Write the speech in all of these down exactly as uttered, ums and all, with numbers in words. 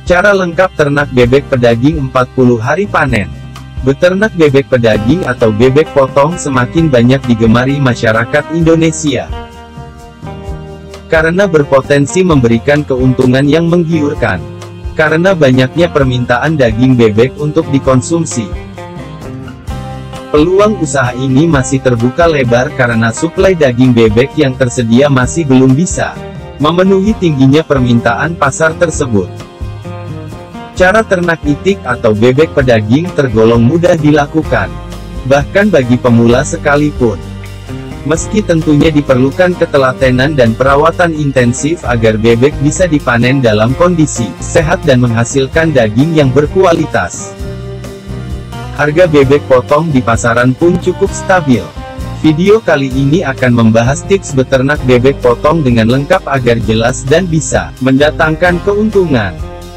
Cara lengkap ternak bebek pedaging empat puluh hari panen. Beternak bebek pedaging atau bebek potong semakin banyak digemari masyarakat Indonesia, karena berpotensi memberikan keuntungan yang menggiurkan. Karena banyaknya permintaan daging bebek untuk dikonsumsi, peluang usaha ini masih terbuka lebar karena suplai daging bebek yang tersedia masih belum bisa memenuhi tingginya permintaan pasar tersebut. Cara ternak itik atau bebek pedaging tergolong mudah dilakukan, bahkan bagi pemula sekalipun. Meski tentunya diperlukan ketelatenan dan perawatan intensif agar bebek bisa dipanen dalam kondisi sehat dan menghasilkan daging yang berkualitas. Harga bebek potong di pasaran pun cukup stabil. Video kali ini akan membahas tips beternak bebek potong dengan lengkap agar jelas dan bisa mendatangkan keuntungan.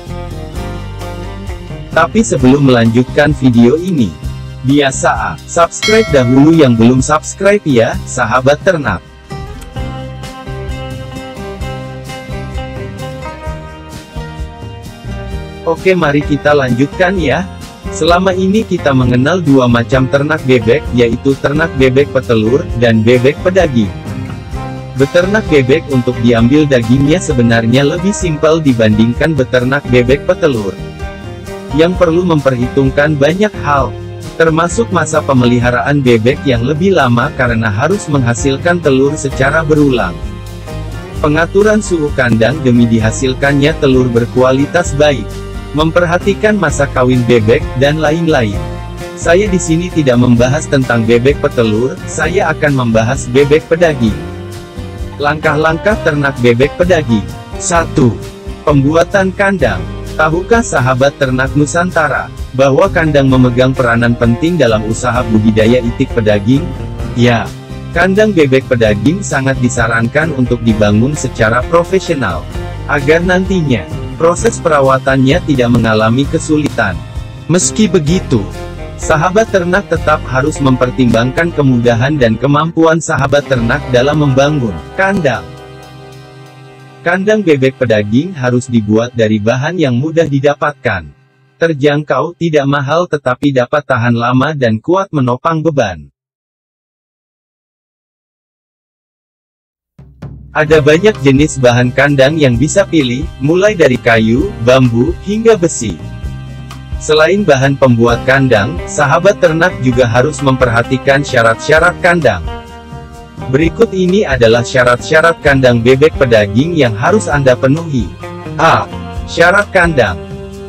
Tapi sebelum melanjutkan video ini, biasa, subscribe dahulu yang belum subscribe ya, sahabat ternak. Oke, mari kita lanjutkan ya. Selama ini kita mengenal dua macam ternak bebek, yaitu ternak bebek petelur, dan bebek pedaging. Beternak bebek untuk diambil dagingnya sebenarnya lebih simpel dibandingkan beternak bebek petelur, yang perlu memperhitungkan banyak hal, termasuk masa pemeliharaan bebek yang lebih lama karena harus menghasilkan telur secara berulang. Pengaturan suhu kandang demi dihasilkannya telur berkualitas baik, memperhatikan masa kawin bebek, dan lain-lain. Saya di sini tidak membahas tentang bebek petelur, saya akan membahas bebek pedaging. Langkah-langkah ternak bebek pedaging. satu. Pembuatan kandang. Tahukah sahabat ternak Nusantara, bahwa kandang memegang peranan penting dalam usaha budidaya itik pedaging? Ya, kandang bebek pedaging sangat disarankan untuk dibangun secara profesional, agar nantinya proses perawatannya tidak mengalami kesulitan. Meski begitu, sahabat ternak tetap harus mempertimbangkan kemudahan dan kemampuan sahabat ternak dalam membangun kandang. Kandang bebek pedaging harus dibuat dari bahan yang mudah didapatkan, terjangkau, tidak mahal tetapi dapat tahan lama dan kuat menopang beban. Ada banyak jenis bahan kandang yang bisa pilih, mulai dari kayu, bambu, hingga besi. Selain bahan pembuat kandang, sahabat ternak juga harus memperhatikan syarat-syarat kandang. Berikut ini adalah syarat-syarat kandang bebek pedaging yang harus Anda penuhi. A. Syarat kandang.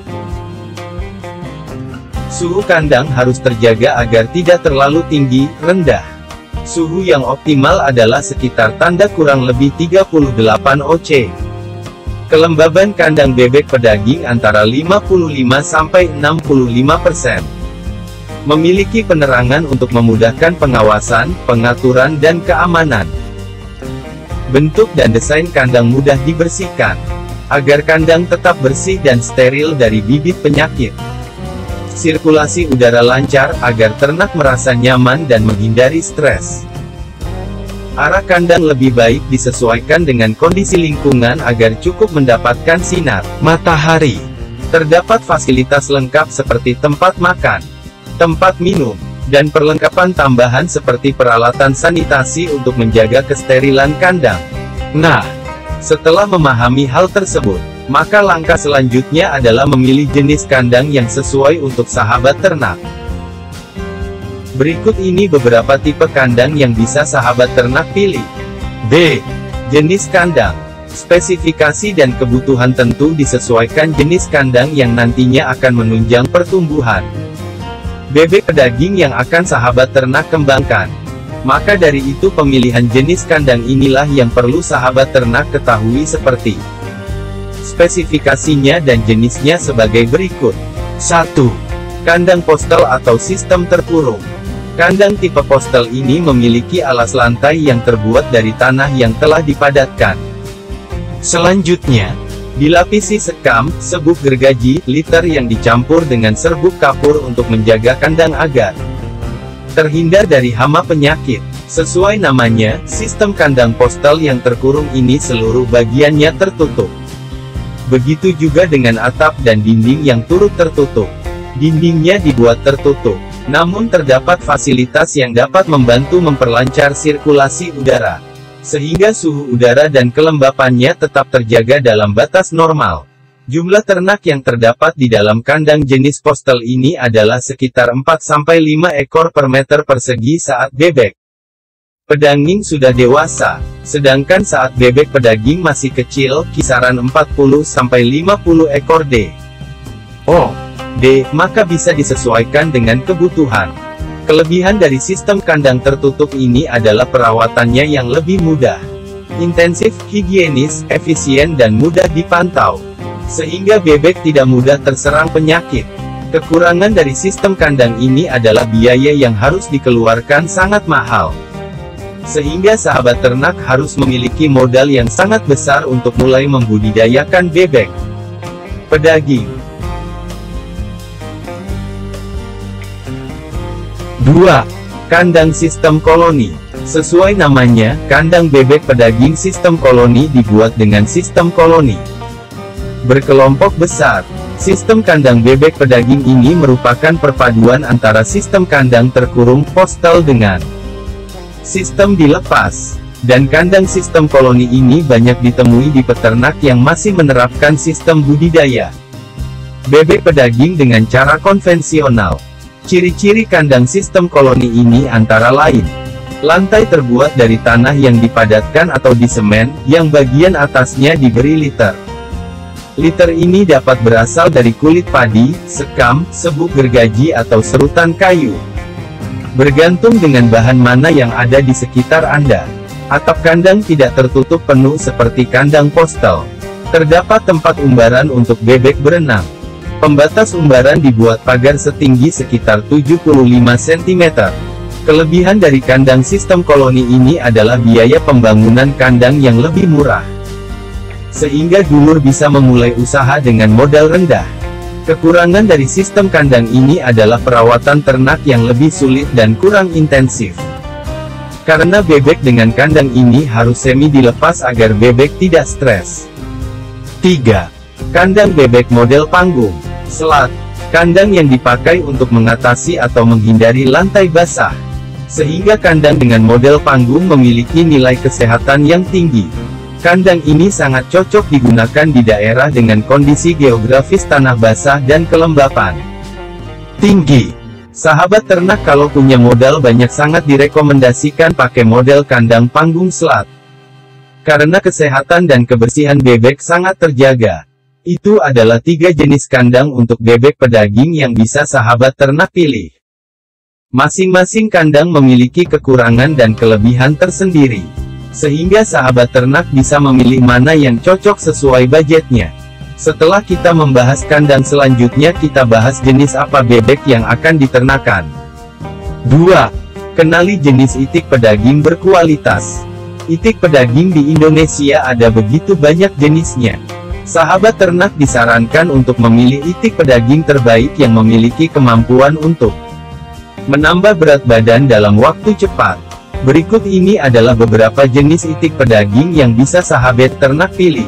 Suhu kandang harus terjaga agar tidak terlalu tinggi, rendah. Suhu yang optimal adalah sekitar tanda kurang lebih tiga puluh delapan O C. Kelembaban kandang bebek pedaging antara lima puluh lima sampai enam puluh lima persen. Memiliki penerangan untuk memudahkan pengawasan, pengaturan dan keamanan. Bentuk dan desain kandang mudah dibersihkan, agar kandang tetap bersih dan steril dari bibit penyakit. Sirkulasi udara lancar, agar ternak merasa nyaman dan menghindari stres. Arah kandang lebih baik disesuaikan dengan kondisi lingkungan agar cukup mendapatkan sinar matahari. Terdapat fasilitas lengkap seperti tempat makan, tempat minum, dan perlengkapan tambahan seperti peralatan sanitasi untuk menjaga kesterilan kandang. Nah, setelah memahami hal tersebut, maka langkah selanjutnya adalah memilih jenis kandang yang sesuai untuk sahabat ternak. Berikut ini beberapa tipe kandang yang bisa sahabat ternak pilih. B. Jenis kandang. Spesifikasi dan kebutuhan tentu disesuaikan jenis kandang yang nantinya akan menunjang pertumbuhan bebek pedaging yang akan sahabat ternak kembangkan. Maka dari itu pemilihan jenis kandang inilah yang perlu sahabat ternak ketahui seperti spesifikasinya dan jenisnya sebagai berikut. satu. Kandang postel atau sistem terkurung. Kandang tipe postel ini memiliki alas lantai yang terbuat dari tanah yang telah dipadatkan. Selanjutnya, dilapisi sekam, serbuk gergaji, liter yang dicampur dengan serbuk kapur untuk menjaga kandang agar terhindar dari hama penyakit. Sesuai namanya, sistem kandang postel yang terkurung ini seluruh bagiannya tertutup Begitu juga dengan atap dan dinding yang turut tertutup. Dindingnya dibuat tertutup, namun terdapat fasilitas yang dapat membantu memperlancar sirkulasi udara, sehingga suhu udara dan kelembapannya tetap terjaga dalam batas normal. Jumlah ternak yang terdapat di dalam kandang jenis postel ini adalah sekitar empat sampai lima ekor per meter persegi saat bebek pedaging sudah dewasa, sedangkan saat bebek pedaging masih kecil, kisaran empat puluh sampai lima puluh ekor D. O. D, maka bisa disesuaikan dengan kebutuhan. Kelebihan dari sistem kandang tertutup ini adalah perawatannya yang lebih mudah, intensif, higienis, efisien dan mudah dipantau, sehingga bebek tidak mudah terserang penyakit. Kekurangan dari sistem kandang ini adalah biaya yang harus dikeluarkan sangat mahal, sehingga sahabat ternak harus memiliki modal yang sangat besar untuk mulai membudidayakan bebek pedaging. dua. Kandang sistem koloni. Sesuai namanya, kandang bebek pedaging sistem koloni dibuat dengan sistem koloni berkelompok besar. Sistem kandang bebek pedaging ini merupakan perpaduan antara sistem kandang terkurung postel dengan sistem dilepas. Dan kandang sistem koloni ini banyak ditemui di peternak yang masih menerapkan sistem budidaya bebek pedaging dengan cara konvensional. Ciri-ciri kandang sistem koloni ini antara lain: lantai terbuat dari tanah yang dipadatkan atau disemen, yang bagian atasnya diberi liter. Liter ini dapat berasal dari kulit padi, sekam, serbuk gergaji atau serutan kayu, bergantung dengan bahan mana yang ada di sekitar Anda. Atap kandang tidak tertutup penuh seperti kandang postel. Terdapat tempat umbaran untuk bebek berenang. Pembatas umbaran dibuat pagar setinggi sekitar tujuh puluh lima sentimeter. Kelebihan dari kandang sistem koloni ini adalah biaya pembangunan kandang yang lebih murah, sehingga dulur bisa memulai usaha dengan modal rendah. Kekurangan dari sistem kandang ini adalah perawatan ternak yang lebih sulit dan kurang intensif, karena bebek dengan kandang ini harus semi dilepas agar bebek tidak stres. tiga. Kandang bebek model panggung slat. Kandang yang dipakai untuk mengatasi atau menghindari lantai basah, sehingga kandang dengan model panggung memiliki nilai kesehatan yang tinggi. Kandang ini sangat cocok digunakan di daerah dengan kondisi geografis tanah basah dan kelembapan tinggi. Sahabat ternak kalau punya modal banyak sangat direkomendasikan pakai model kandang panggung slat, karena kesehatan dan kebersihan bebek sangat terjaga. Itu adalah tiga jenis kandang untuk bebek pedaging yang bisa sahabat ternak pilih. Masing-masing kandang memiliki kekurangan dan kelebihan tersendiri, sehingga sahabat ternak bisa memilih mana yang cocok sesuai budgetnya. Setelah kita membahas kandang, selanjutnya kita bahas jenis apa bebek yang akan diternakan. dua. Kenali jenis itik pedaging berkualitas. Itik pedaging di Indonesia ada begitu banyak jenisnya. Sahabat ternak disarankan untuk memilih itik pedaging terbaik yang memiliki kemampuan untuk menambah berat badan dalam waktu cepat. Berikut ini adalah beberapa jenis itik pedaging yang bisa sahabat ternak pilih.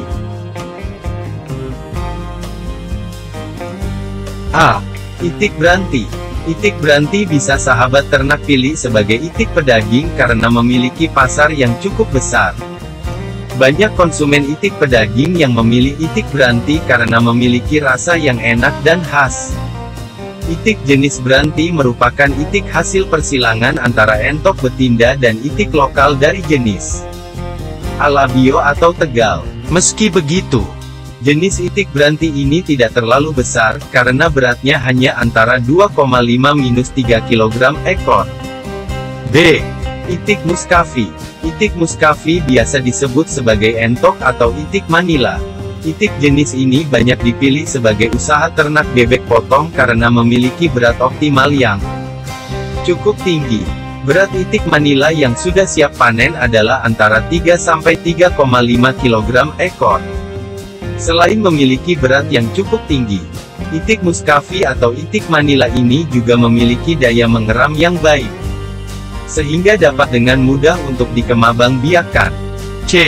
A. Itik beranti. Itik beranti bisa sahabat ternak pilih sebagai itik pedaging karena memiliki pasar yang cukup besar. Banyak konsumen itik pedaging yang memilih itik beranti karena memiliki rasa yang enak dan khas. Itik jenis beranti merupakan itik hasil persilangan antara entok betinda dan itik lokal dari jenis Alabio atau Tegal. Meski begitu, jenis itik beranti ini tidak terlalu besar, karena beratnya hanya antara dua koma lima sampai tiga kilogram ekor. B. Itik Muscavi. Itik Muscavi biasa disebut sebagai entok atau itik Manila. Itik jenis ini banyak dipilih sebagai usaha ternak bebek potong karena memiliki berat optimal yang cukup tinggi. Berat itik Manila yang sudah siap panen adalah antara tiga sampai tiga koma lima kilogram ekor. Selain memiliki berat yang cukup tinggi, itik Muscavi atau itik Manila ini juga memiliki daya mengeram yang baik, sehingga dapat dengan mudah untuk dikembangbiakkan. C.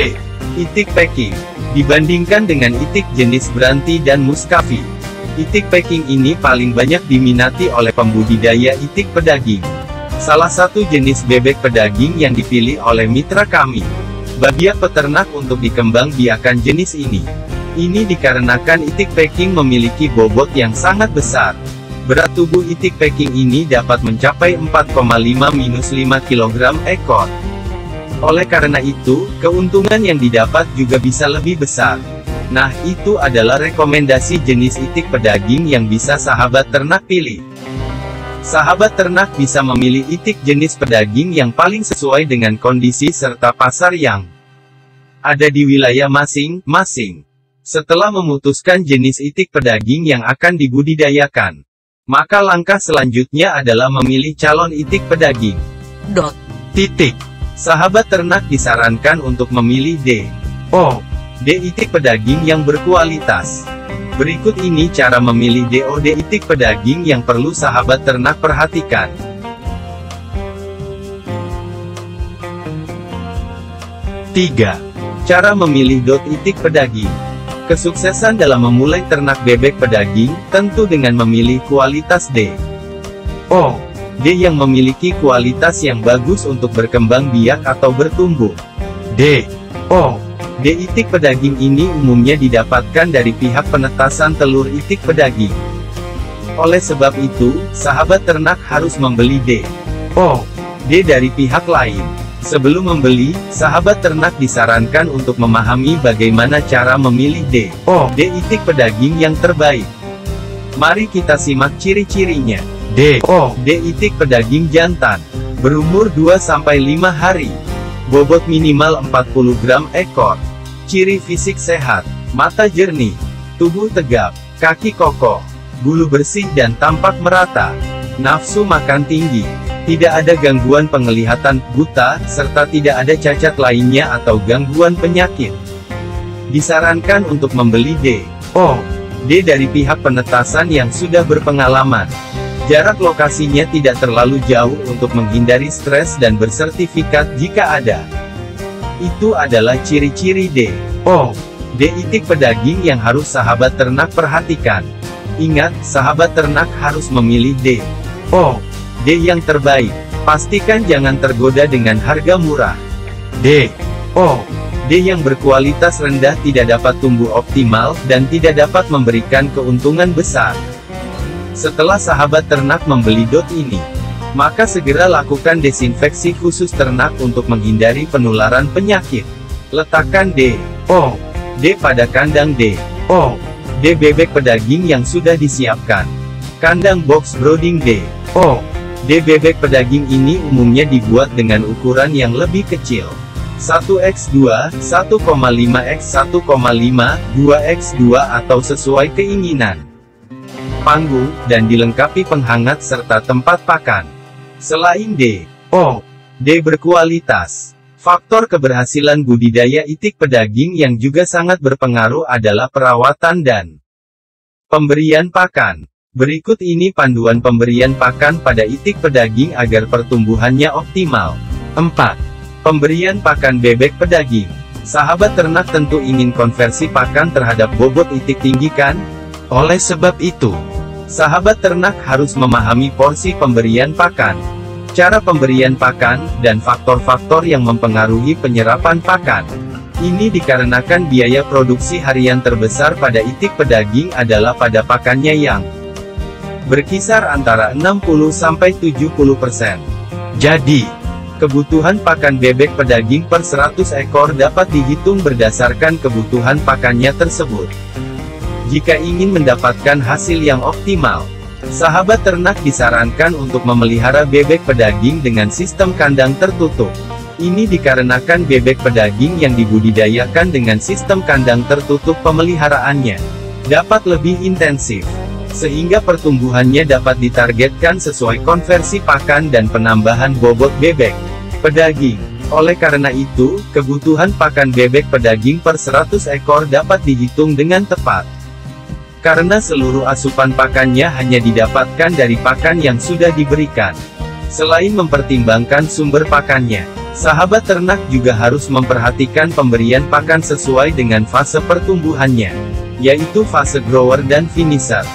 Itik packing. Dibandingkan dengan itik jenis Branti dan Muscovy, itik packing ini paling banyak diminati oleh pembudidaya itik pedaging. Salah satu jenis bebek pedaging yang dipilih oleh mitra kami, Babia Peternak untuk dikembangbiakan jenis ini. Ini dikarenakan itik packing memiliki bobot yang sangat besar. Berat tubuh itik packing ini dapat mencapai empat koma lima sampai lima kilogram ekor. Oleh karena itu, keuntungan yang didapat juga bisa lebih besar. Nah, itu adalah rekomendasi jenis itik pedaging yang bisa sahabat ternak pilih. Sahabat ternak bisa memilih itik jenis pedaging yang paling sesuai dengan kondisi serta pasar yang ada di wilayah masing-masing. Setelah memutuskan jenis itik pedaging yang akan dibudidayakan, maka langkah selanjutnya adalah memilih calon itik pedaging. Dot. Titik. Sahabat ternak disarankan untuk memilih D O D itik pedaging yang berkualitas. Berikut ini cara memilih D O D itik pedaging yang perlu sahabat ternak perhatikan. tiga. Cara memilih dot itik pedaging. Kesuksesan dalam memulai ternak bebek pedaging, tentu dengan memilih kualitas D O D yang memiliki kualitas yang bagus untuk berkembang biak atau bertumbuh. D O D itik pedaging ini umumnya didapatkan dari pihak penetasan telur itik pedaging. Oleh sebab itu, sahabat ternak harus membeli D O D dari pihak lain. Sebelum membeli, sahabat ternak disarankan untuk memahami bagaimana cara memilih D O D itik pedaging yang terbaik. Mari kita simak ciri-cirinya. D O D itik pedaging jantan, berumur dua sampai lima hari, bobot minimal empat puluh gram ekor, ciri fisik sehat, mata jernih, tubuh tegap, kaki kokoh, bulu bersih dan tampak merata, nafsu makan tinggi, tidak ada gangguan penglihatan, buta, serta tidak ada cacat lainnya atau gangguan penyakit. Disarankan untuk membeli D O D dari pihak penetasan yang sudah berpengalaman. Jarak lokasinya tidak terlalu jauh untuk menghindari stres dan bersertifikat jika ada. Itu adalah ciri-ciri D O D itik pedaging yang harus sahabat ternak perhatikan. Ingat, sahabat ternak harus memilih D O D yang terbaik. Pastikan jangan tergoda dengan harga murah. D O D yang berkualitas rendah tidak dapat tumbuh optimal, dan tidak dapat memberikan keuntungan besar. Setelah sahabat ternak membeli dot ini, maka segera lakukan desinfeksi khusus ternak untuk menghindari penularan penyakit. Letakkan D O D pada kandang D O D bebek pedaging yang sudah disiapkan. Kandang box brooding D O D bebek pedaging ini umumnya dibuat dengan ukuran yang lebih kecil, satu kali dua, satu koma lima kali satu koma lima, dua kali dua atau sesuai keinginan. Panggung, dan dilengkapi penghangat serta tempat pakan. Selain D O D berkualitas, faktor keberhasilan budidaya itik pedaging yang juga sangat berpengaruh adalah perawatan dan pemberian pakan. Berikut ini panduan pemberian pakan pada itik pedaging agar pertumbuhannya optimal. empat. Pemberian pakan bebek pedaging. Sahabat ternak tentu ingin konversi pakan terhadap bobot itik tinggi kan? Oleh sebab itu, sahabat ternak harus memahami porsi pemberian pakan, cara pemberian pakan, dan faktor-faktor yang mempengaruhi penyerapan pakan. Ini dikarenakan biaya produksi harian terbesar pada itik pedaging adalah pada pakannya yang berkisar antara enam puluh sampai tujuh puluh persen. Jadi, kebutuhan pakan bebek pedaging per seratus ekor dapat dihitung berdasarkan kebutuhan pakannya tersebut. Jika ingin mendapatkan hasil yang optimal, sahabat ternak disarankan untuk memelihara bebek pedaging dengan sistem kandang tertutup. Ini dikarenakan bebek pedaging yang dibudidayakan dengan sistem kandang tertutup pemeliharaannya dapat lebih intensif, sehingga pertumbuhannya dapat ditargetkan sesuai konversi pakan dan penambahan bobot bebek pedaging. Oleh karena itu, kebutuhan pakan bebek pedaging per seratus ekor dapat dihitung dengan tepat. Karena seluruh asupan pakannya hanya didapatkan dari pakan yang sudah diberikan. Selain mempertimbangkan sumber pakannya, Sahabat ternak juga harus memperhatikan pemberian pakan sesuai dengan fase pertumbuhannya, yaitu fase grower dan finisher.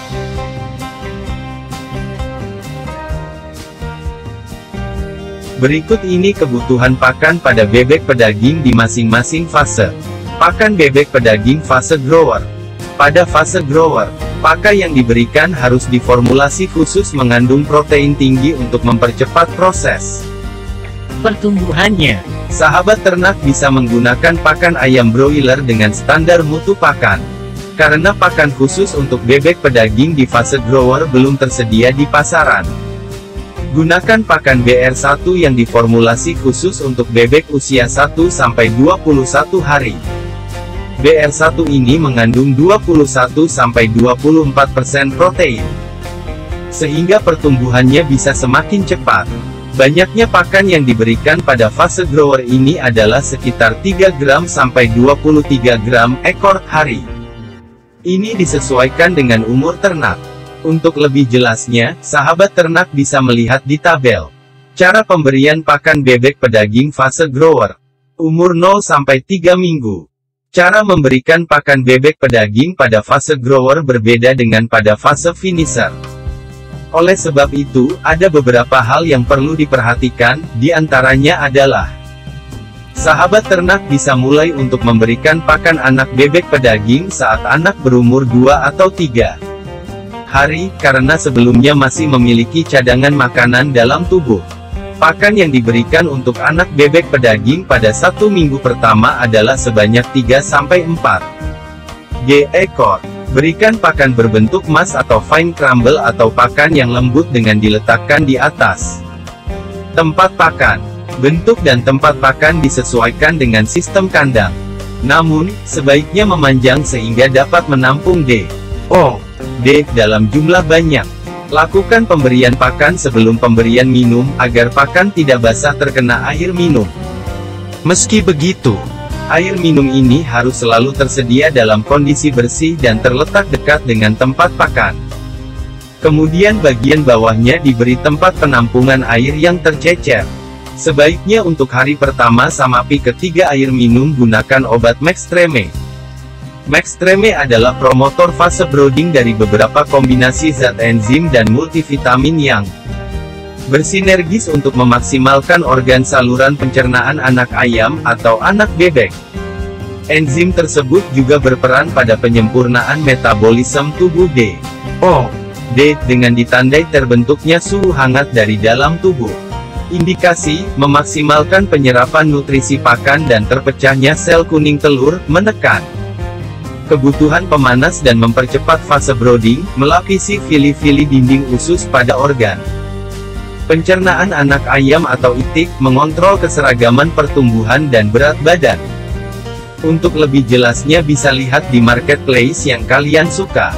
Berikut ini kebutuhan pakan pada bebek pedaging di masing-masing fase. Pakan bebek pedaging fase grower. Pada fase grower, pakan yang diberikan harus diformulasi khusus mengandung protein tinggi untuk mempercepat proses pertumbuhannya. Sahabat ternak bisa menggunakan pakan ayam broiler dengan standar mutu pakan. Karena pakan khusus untuk bebek pedaging di fase grower belum tersedia di pasaran. Gunakan pakan B R satu yang diformulasi khusus untuk bebek usia satu sampai dua puluh satu hari. B R satu ini mengandung dua puluh satu sampai dua puluh empat persen protein, sehingga pertumbuhannya bisa semakin cepat. Banyaknya pakan yang diberikan pada fase grower ini adalah sekitar tiga gram sampai dua puluh tiga gram ekor hari. Ini disesuaikan dengan umur ternak. Untuk lebih jelasnya, sahabat ternak bisa melihat di tabel. Cara pemberian pakan bebek pedaging fase grower. Umur nol sampai tiga minggu. Cara memberikan pakan bebek pedaging pada fase grower berbeda dengan pada fase finisher. Oleh sebab itu, ada beberapa hal yang perlu diperhatikan, di antaranya adalah sahabat ternak bisa mulai untuk memberikan pakan anak bebek pedaging saat anak berumur dua atau tiga hari, karena sebelumnya masih memiliki cadangan makanan dalam tubuh. Pakan yang diberikan untuk anak bebek pedaging pada satu minggu pertama adalah sebanyak tiga sampai empat ekor. Berikan pakan berbentuk mas atau fine crumble atau pakan yang lembut dengan diletakkan di atas tempat pakan. Bentuk dan tempat pakan disesuaikan dengan sistem kandang. Namun, sebaiknya memanjang sehingga dapat menampung D O D dalam jumlah banyak. Lakukan pemberian pakan sebelum pemberian minum, agar pakan tidak basah terkena air minum. Meski begitu, air minum ini harus selalu tersedia dalam kondisi bersih dan terletak dekat dengan tempat pakan. Kemudian bagian bawahnya diberi tempat penampungan air yang tercecer. Sebaiknya untuk hari pertama sampai ketiga air minum gunakan obat Maxtreme. Maxtreme adalah promotor fase brooding dari beberapa kombinasi zat enzim dan multivitamin yang bersinergis untuk memaksimalkan organ saluran pencernaan anak ayam atau anak bebek. Enzim tersebut juga berperan pada penyempurnaan metabolisme tubuh D O D dengan ditandai terbentuknya suhu hangat dari dalam tubuh. Indikasi, memaksimalkan penyerapan nutrisi pakan dan terpecahnya sel kuning telur, menekan kebutuhan pemanas dan mempercepat fase brooding, melapisi fili-fili dinding usus pada organ pencernaan anak ayam atau itik, mengontrol keseragaman pertumbuhan dan berat badan. Untuk lebih jelasnya bisa lihat di marketplace yang kalian suka.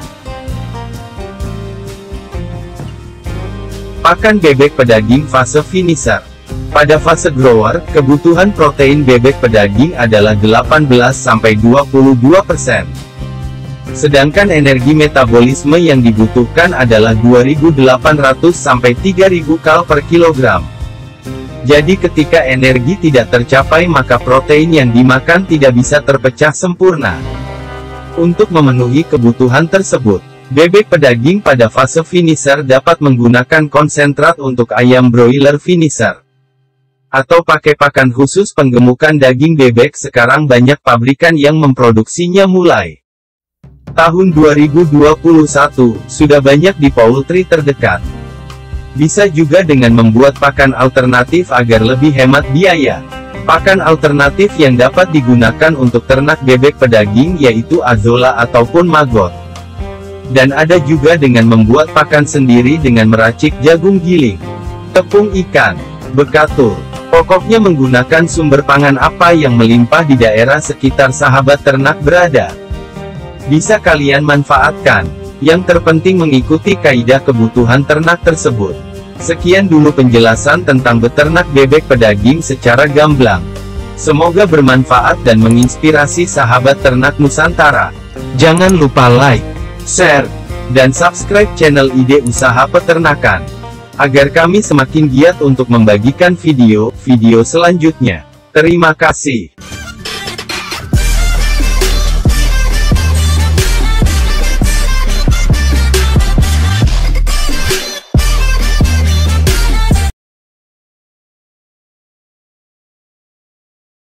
Pakan bebek pedaging fase finisher. Pada fase grower, kebutuhan protein bebek pedaging adalah delapan belas sampai dua puluh dua persen. Sedangkan energi metabolisme yang dibutuhkan adalah dua ribu delapan ratus sampai tiga ribu kal per kilogram. Jadi ketika energi tidak tercapai maka protein yang dimakan tidak bisa terpecah sempurna. Untuk memenuhi kebutuhan tersebut, bebek pedaging pada fase finisher dapat menggunakan konsentrat untuk ayam broiler finisher. Atau pakai pakan khusus penggemukan daging bebek. Sekarang banyak pabrikan yang memproduksinya mulai tahun dua ribu dua puluh satu, sudah banyak di poultry terdekat. Bisa juga dengan membuat pakan alternatif agar lebih hemat biaya. Pakan alternatif yang dapat digunakan untuk ternak bebek pedaging yaitu azola ataupun maggot. Dan ada juga dengan membuat pakan sendiri dengan meracik jagung giling, tepung ikan, bekatul. Pokoknya menggunakan sumber pangan apa yang melimpah di daerah sekitar sahabat ternak berada. Bisa kalian manfaatkan. Yang terpenting mengikuti kaidah kebutuhan ternak tersebut. Sekian dulu penjelasan tentang beternak bebek pedaging secara gamblang. Semoga bermanfaat dan menginspirasi sahabat ternak Nusantara. Jangan lupa like, share, dan subscribe channel Ide Usaha Peternakan. agar kami semakin giat untuk membagikan video-video selanjutnya. Terima kasih.